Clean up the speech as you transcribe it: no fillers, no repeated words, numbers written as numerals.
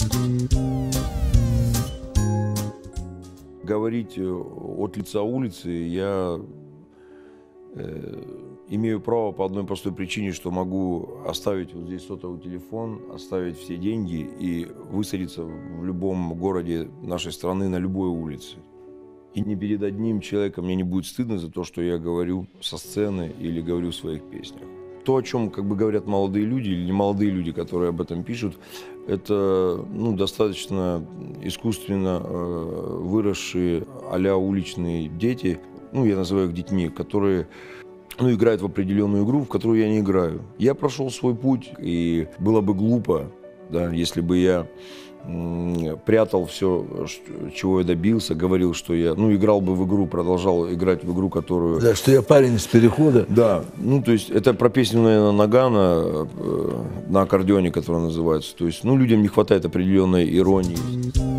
Говорить от лица улицы я имею право по одной простой причине, что могу оставить вот здесь сотовый телефон, оставить все деньги и высадиться в любом городе нашей страны на любой улице. И ни перед одним человеком мне не будет стыдно за то, что я говорю со сцены или говорю в своих песнях. То, о чем как бы говорят молодые люди или не молодые люди, которые об этом пишут, это достаточно искусственно выросшие а-ля уличные дети, я называю их детьми, которые играют в определенную игру, в которую я не играю. Я прошел свой путь, и было бы глупо, да, если бы я прятал все, чего я добился, говорил, что я, играл бы в игру, продолжал играть в игру, которую... Да, что я парень из перехода. Да, то есть это про песню, наверное, Нагана на аккордеоне, которая называется. То есть, людям не хватает определенной иронии.